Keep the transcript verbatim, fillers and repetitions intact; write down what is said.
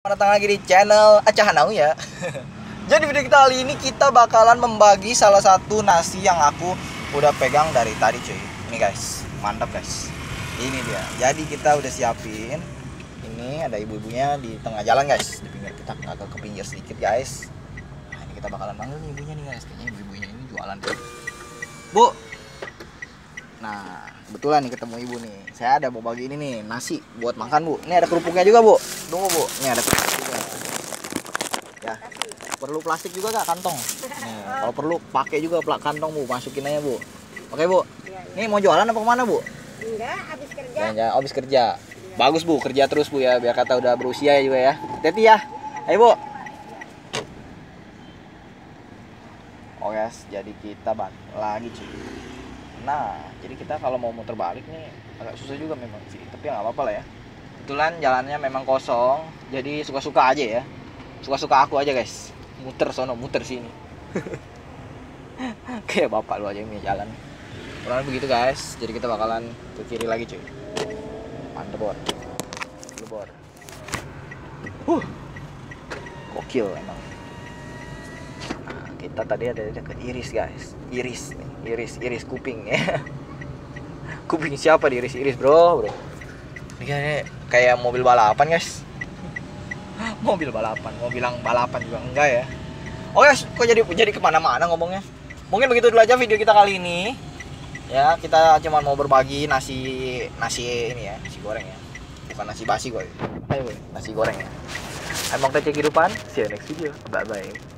Datang lagi di channel Acahanau ya. Jadi video kita kali ini kita bakalan membagi salah satu nasi yang aku udah pegang dari tadi cuy. Ini guys, mantap guys. Ini dia. Jadi kita udah siapin. Ini ada ibu-ibunya di tengah jalan guys. Di pinggir kita agak ke pinggir sedikit guys. Nah, ini kita bakalan panggil nih ibunya nih guys. Kayaknya ibu-ibunya ini jualan tuh. Bu. Nah, kebetulan nih ketemu ibu nih. Saya ada mau bagi ini nih, nasi buat makan, Bu. Ini ada kerupuknya juga, Bu. Tunggu, Bu. Ini ada kerupuk juga. Ya. Perlu plastik juga Kak, kantong. Nih, kalau perlu pakai juga plak kantong, Bu. Masukin aja, Bu. Oke, Bu. Ini mau jualan apa kemana, Bu? Enggak, habis kerja. Ya, ya, habis kerja. Bagus, Bu. Kerja terus, Bu ya, biar kata udah berusia ya juga ya. Hati-hati ya. Ayo, Bu. Oke, guys, jadi kita balik lagi, cuy. Nah, jadi kita kalau mau muter balik nih agak susah juga memang sih, tapi nggak apa-apa lah ya. Kebetulan jalannya memang kosong, jadi suka-suka aja ya. Suka-suka aku aja guys, muter sono, muter sini. Kayak bapak lu aja yang punya jalan. Kurang begitu guys, jadi kita bakalan ke kiri lagi cuy. Mantep bor, lu bor. Huh, gokil emang. Nah, kita tadi ada ke iris guys, iris nih. Iris, iris kuping ya. Kuping siapa diiris-iris bro, bro. Ini kayak, kayak mobil balapan guys. Mobil balapan, mau bilang balapan juga enggak ya. Oh guys, kok jadi jadi kemana-mana ngomongnya. Mungkin begitu dulu aja video kita kali ini. Ya, kita cuma mau berbagi nasi nasi ini ya, nasi goreng ya. Bukan nasi basi gue. Ayo, nasi goreng ya. Emang kece kehidupan. See you next video. Bye bye.